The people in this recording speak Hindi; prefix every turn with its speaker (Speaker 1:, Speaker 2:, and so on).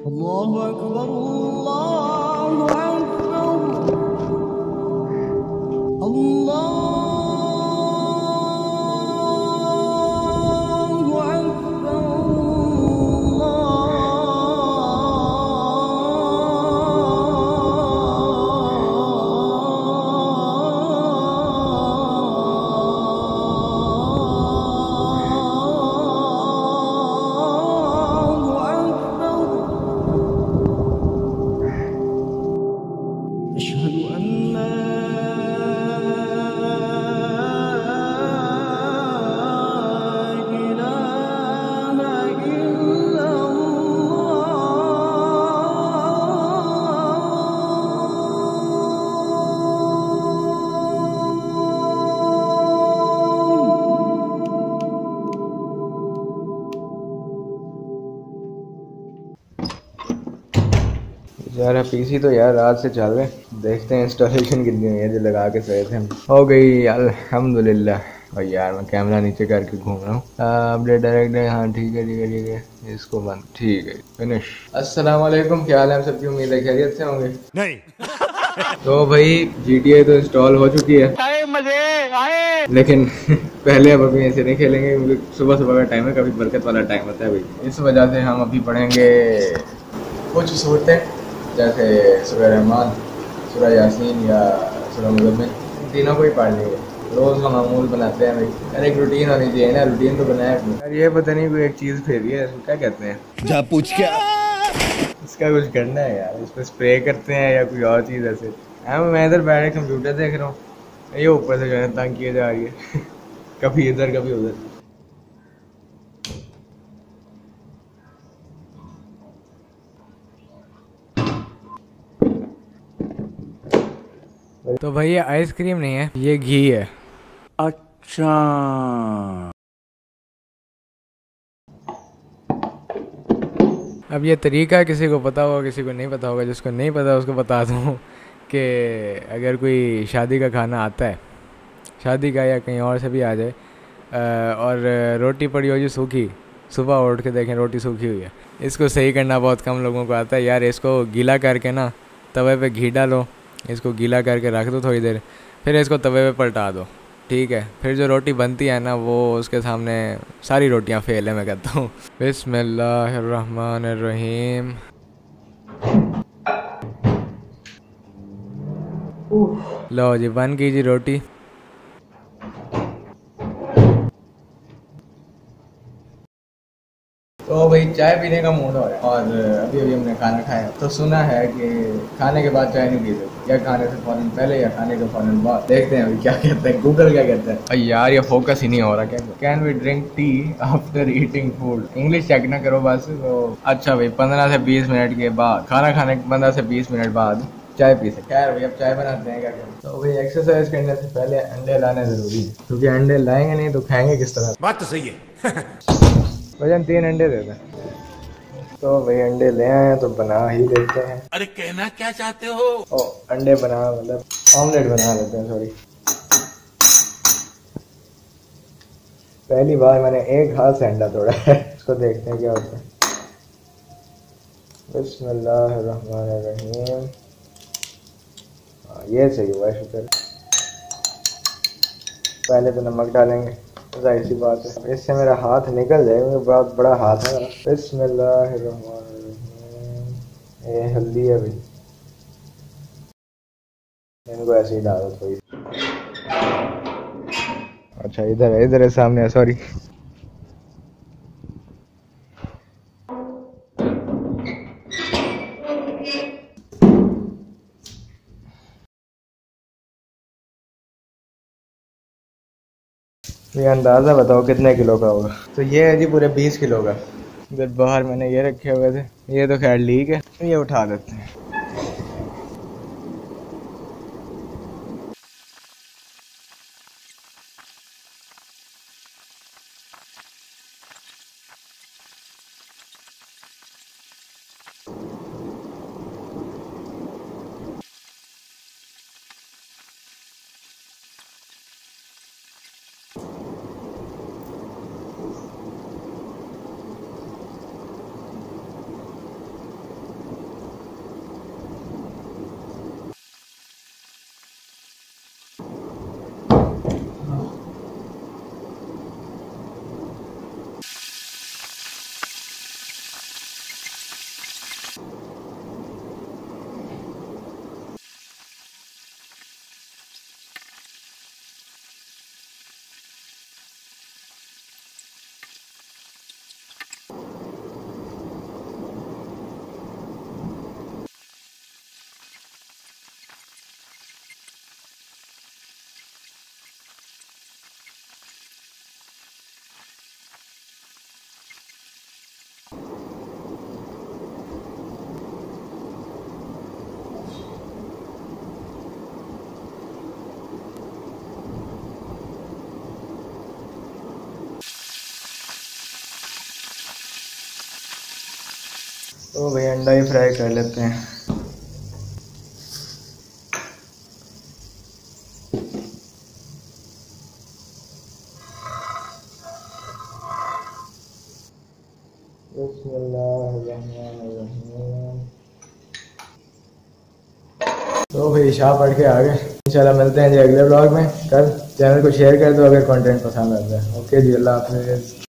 Speaker 1: अल्लाहु अकबर अल्लाहु अकबर अल्लाहु أشهد أن لا إله إلا
Speaker 2: यार पीसी तो यार रात से चल रहे हैं। देखते हैं इंस्टॉलेशन कितनी हुई है जो लगा के सोए थे हम। हो गई अल्हम्दुलिल्लाह। और यार मैं कैमरा नीचे करके घूम रहा हूँ। अपडेट डायरेक्ट है। हाँ ठीक है ठीक है ठीक है, इसको बंद। ठीक है, फिनिश। अस्सलाम वालेकुम, क्या हाल है? हम सबकी उम्मीद है खैरियत से होंगे। नहीं तो भाई GTA तो इंस्टॉल हो चुकी है, मजे आए। लेकिन पहले अब अभी ऐसे नहीं खेलेंगे क्योंकि सुबह सुबह का टाइम है, कभी बरकत वाला टाइम होता है भाई। इस वजह से हम अभी पढ़ेंगे कुछ सूरतें, जैसे सूरह रहमान, सूरह यासीन या सूरह मुज़म्मिल। इन तीनों को ही पढ़ लेंगे। रोज़ का मामूल बनाते हैं भाई। यार एक रूटीन होनी चाहिए ना, रूटीन तो बनाया अपने। यार ये पता नहीं कोई एक चीज़ फेरी है, इसको क्या कहते हैं?
Speaker 3: जा पूछ क्या।
Speaker 2: इसका कुछ करना है यार, इस पर स्प्रे करते हैं या कोई और चीज़ ऐसे। मैं इधर बैठे कंप्यूटर देख रहा हूँ, ये ऊपर से जो है तंग किए जा रही है कभी इधर कभी उधर। तो भाई ये आइसक्रीम नहीं है, ये घी है।
Speaker 3: अच्छा,
Speaker 2: अब ये तरीका किसी को पता होगा किसी को नहीं पता होगा। जिसको नहीं पता उसको बता दूँ कि अगर कोई शादी का खाना आता है, शादी का या कहीं और से भी आ जाए, और रोटी पड़ी हो जी सूखी, सुबह उठ के देखें रोटी सूखी हुई है, इसको सही करना बहुत कम लोगों को आता है। यार इसको गीला करके ना तवे पे घी डालो, इसको गीला करके रख दो थोड़ी देर, फिर इसको तवे पे पलटा दो, ठीक है। फिर जो रोटी बनती है ना वो उसके सामने सारी रोटियां फेल है, मैं कहता हूँ। बिस्मिल्लाहिर्रहमानिर्रहीम। लो जी बन कीजिए रोटी। तो भाई चाय पीने का मूड हो रहा है, और अभी अभी हमने खाना खाया। तो सुना है कि खाने के बाद चाय नहीं पी सकते, या खाने से फौरन पहले या खाने के फौरन बाद। देखते हैं अभी क्या कहते हैं, गूगल क्या कहता है। अरे यार ये फोकस ही नहीं हो रहा। क्या can we drink tea after eating food? English check ना करो बस। तो अच्छा भाई 15 से 20 मिनट के बाद, खाना खाने के 15 से 20 मिनट बाद चाय पी सकते हैं। भाई अब चाय बनाते हैं क्या करें। तो भाई एक्सरसाइज करने से पहले अंडे लाने जरूरी है, क्योंकि अंडे लाएंगे नहीं तो खाएंगे किस तरह।
Speaker 3: बात तो सही है।
Speaker 2: वजन 3 अंडे दे दें। तो भाई अंडे ले आए हैं तो बना ही लेते हैं।
Speaker 3: अरे कहना क्या चाहते हो?
Speaker 2: ओ अंडे बना, मतलब ऑमलेट बना लेते हैं, सॉरी। पहली बार मैंने एक हाथ से अंडा तोड़ा है। इसको देखते हैं क्या होता है। बिस्मिल्लाहिर्रहमानिर्रहीम। ये सही हुआ है शुक्र। पहले तो नमक डालेंगे, जाहिर सी बात है। इससे मेरा हाथ निकल जाएगा, बहुत बड़ा हाथ है मेरा। बिस्मिल्लाहिर्रहमानिर्रहीम। ये हल्दी है भाई, इनको ऐसे ही डालो थोड़ी। अच्छा इधर है सामने है, सॉरी। ये अंदाज़ा बताओ कितने किलो का होगा। तो ये है जी पूरे 20 किलो का। इधर बाहर मैंने ये रखे हुए थे, ये तो खैर लीक है, ये उठा देते हैं। तो भाई अंडा ही फ्राई कर लेते हैं। तो भाई शाह पढ़ के आ गए। इंशाल्लाह मिलते हैं जी अगले ब्लॉग में। कल चैनल को शेयर कर दो अगर कंटेंट पसंद आता है। ओके जी, अल्लाह हाफिज़।